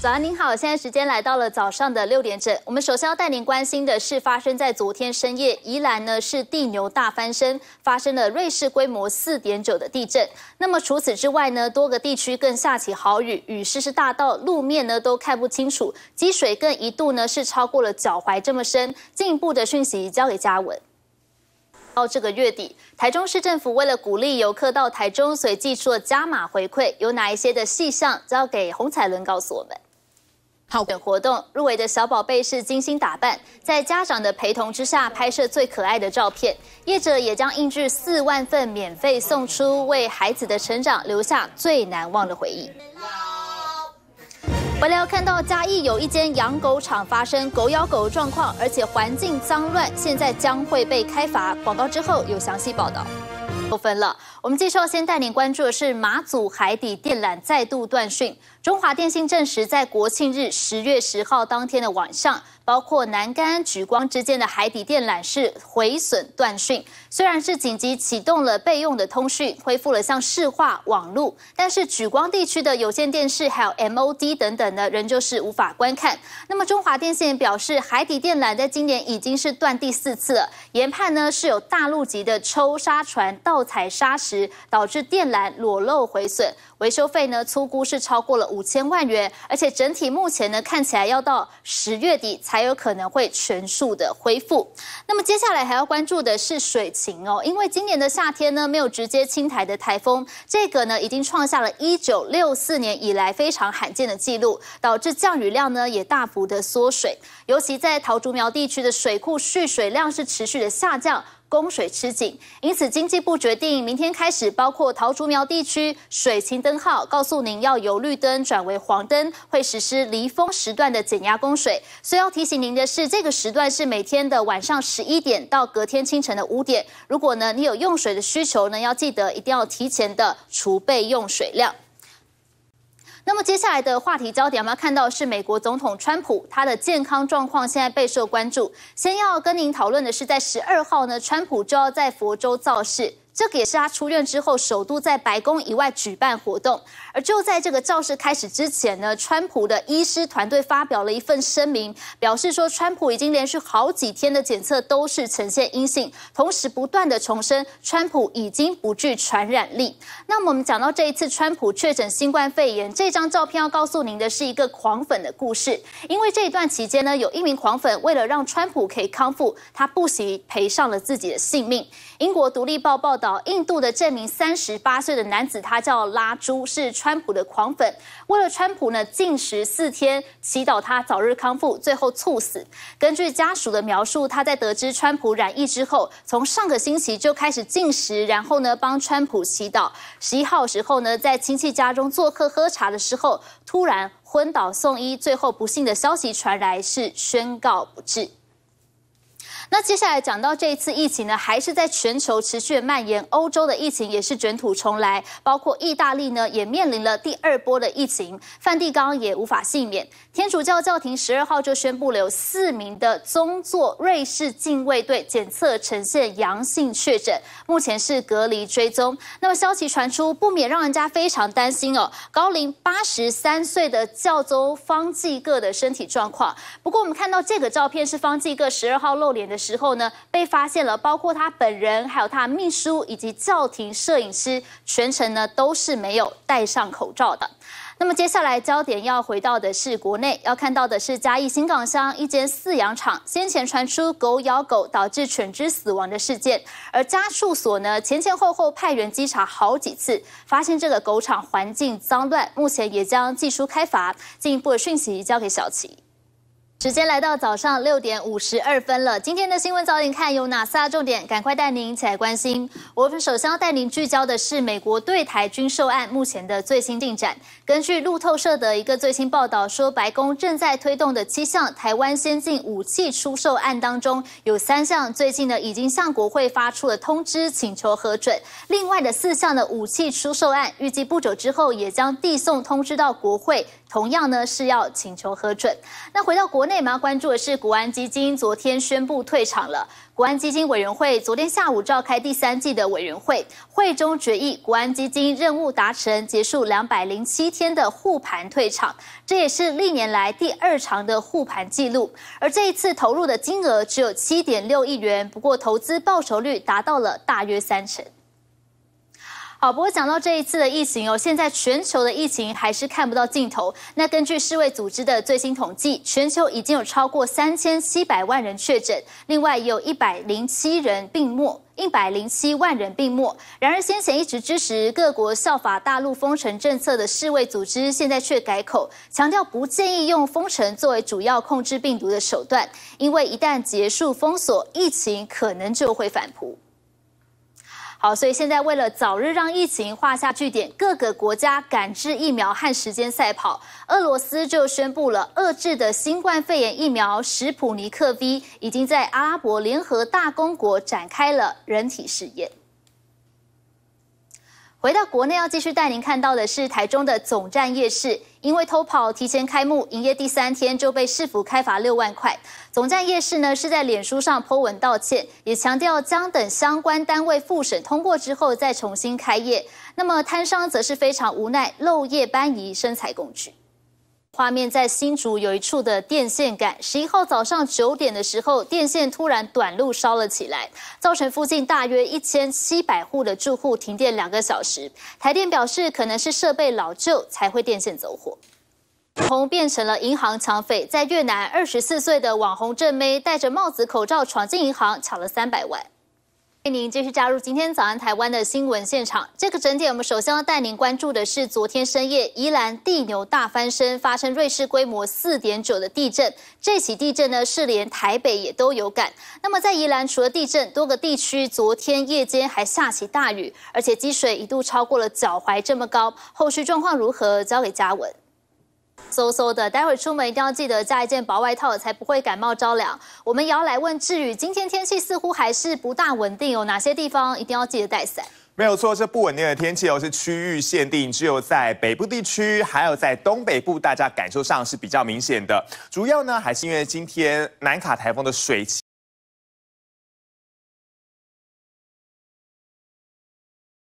早安，您好，现在时间来到了早上的6点整。我们首先要带您关心的是发生在昨天深夜，宜兰呢是地牛大翻身，发生了瑞士规模4.9的地震。那么除此之外呢，多个地区更下起豪雨，雨势是大到路面呢都看不清楚，积水更一度呢是超过了脚踝这么深。进一步的讯息交给嘉文。到这个月底，台中市政府为了鼓励游客到台中，所以祭出了加码回馈，有哪一些的细项，交给洪彩伦告诉我们。好，活动入围的小宝贝是精心打扮，在家长的陪同之下拍摄最可爱的照片。业者也将印制4万份免费送出，为孩子的成长留下最难忘的回忆。回来要看到嘉义有一间养狗场发生狗咬狗的状况，而且环境脏乱，现在将会被开罚。广告之后有详细报道。扣分了，我们继续要先带您关注的是马祖海底电缆再度断讯。中华电信证实，在国庆日10月10号当天的晚上，包括南竿、莒光之间的海底电缆是毁损断讯。虽然是紧急启动了备用的通讯，恢复了像市话、网路，但是莒光地区的有线电视还有 MOD 等等呢，仍旧是无法观看。那么中华电信表示，海底电缆在今年已经是断第4次了，研判呢是有大陆籍的抽沙船盗采砂石，导致电缆裸露毁损。维修费呢粗估是超过了5000万元，而且整体目前呢看起来要到10月底才有可能会全数的恢复。那么接下来还要关注的是水情哦，因为今年的夏天呢没有直接侵台的台风，这个呢已经创下了1964年以来非常罕见的记录，导致降雨量呢也大幅的缩水，尤其在桃竹苗地区的水库蓄水量是持续的下降。供水吃紧，因此经济部决定明天开始，包括桃竹苗地区水情灯号，告诉您要由绿灯转为黄灯，会实施离峰时段的减压供水。所以要提醒您的是，这个时段是每天的晚上11点到隔天清晨的5点。如果呢你有用水的需求呢，要记得一定要提前的储备用水量。那么接下来的话题焦点，我们要看到是美国总统川普，他的健康状况现在备受关注。先要跟您讨论的是，在12号呢，川普就要在佛州造势。这个也是他出院之后首度在白宫以外举办活动，而就在这个造势开始之前呢，川普的医师团队发表了一份声明，表示说川普已经连续好几天的检测都是呈现阴性，同时不断的重申川普已经不具传染力。那么我们讲到这一次川普确诊新冠肺炎，这张照片要告诉您的是一个狂粉的故事，因为这一段期间呢，有一名狂粉为了让川普可以康复，他不惜赔上了自己的性命。英国独立报报道，印度的这名38岁的男子，他叫拉朱，是川普的狂粉。为了川普呢，禁食4天，祈祷他早日康复，最后猝死。根据家属的描述，他在得知川普染疫之后，从上个星期就开始禁食，然后呢帮川普祈祷。11号时候呢，在亲戚家中做客喝茶的时候，突然昏倒送医，最后不幸的消息传来，是宣告不治。那接下来讲到这一次疫情呢，还是在全球持续的蔓延，欧洲的疫情也是卷土重来，包括意大利呢也面临了第2波的疫情，梵蒂冈也无法幸免。天主教教廷12号就宣布了有4名的宗座瑞士禁卫队检测呈现阳性确诊，目前是隔离追踪。那么消息传出，不免让人家非常担心哦，高龄83岁的教宗方济各的身体状况。不过我们看到这个照片是方济各12号露脸的时候呢，被发现了包括他本人还有他秘书以及教廷摄影师，全程呢都是没有戴上口罩的。那么接下来焦点要回到的是国内，要看到的是嘉义新港乡一间饲养场先前传出狗咬狗导致犬只死亡的事件，而家畜所呢前后后派员稽查好几次，发现这个狗场环境脏乱，目前也将技术开罚。进一步的讯息交给小琪。时间来到早上6点52分了。今天的新闻早点看有哪4大重点，赶快带您一起来关心。我们首先要带您聚焦的是美国对台军售案目前的最新进展。根据路透社的一个最新报道说，白宫正在推动的7项台湾先进武器出售案当中，有3项最近呢已经向国会发出了通知，请求核准。另外的4项的武器出售案，预计不久之后也将递送通知到国会， 同样呢是要请求核准。那回到国内，我们要关注的是国安基金昨天宣布退场了。国安基金委员会昨天下午召开第3季的委员会，会中决议国安基金任务达成，结束207天的护盘退场，这也是历年来第2长的护盘记录。而这一次投入的金额只有7.6亿元，不过投资报酬率达到了大约30%。好，不过讲到这一次的疫情哦，现在全球的疫情还是看不到尽头。那根据世卫组织的最新统计，全球已经有超过3700万人确诊，另外也有107人病没。107万人病没。然而，先前一直支持各国效法大陆封城政策的世卫组织，现在却改口，强调不建议用封城作为主要控制病毒的手段，因为一旦结束封锁，疫情可能就会反扑。好，所以现在为了早日让疫情画下句点，各个国家赶制疫苗和时间赛跑。俄罗斯就宣布了，俄制的新冠肺炎疫苗史普尼克 V 已经在阿拉伯联合大公国展开了人体试验。回到国内，要继续带您看到的是台中的总站夜市，因为偷跑提前开幕，营业第3天就被市府开罚6万块。总站夜市呢是在脸书上 po 文道歉，也强调将等相关单位复审通过之后再重新开业。那么摊商则是非常无奈，漏夜搬移生财工具。画面在新竹有一处的电线杆，11号早上9点的时候，电线突然短路烧了起来，造成附近大约1700户的住户停电2个小时。台电表示，可能是设备老旧才会电线走火。网红变成了银行抢匪，在越南24岁的网红正妹戴着帽子口罩闯进银行，抢了300万。欢迎您继续加入今天早安台湾的新闻现场。这个整点，我们首先要带您关注的是昨天深夜宜兰地牛大翻身，发生瑞士规模4.9的地震。这起地震呢，是连台北也都有感。那么在宜兰，除了地震，多个地区昨天夜间还下起大雨，而且积水一度超过了脚踝这么高。后续状况如何，交给嘉文。嗖嗖的，待会出门一定要记得加一件薄外套，才不会感冒着凉。我们也要来问志宇，今天天气似乎还是不大稳定，有哪些地方一定要记得带伞？ 没有错，这不稳定的天气是区域限定，只有在北部地区，还有在东北部，大家感受上是比较明显的。主要呢，还是因为今天南卡台风的水汽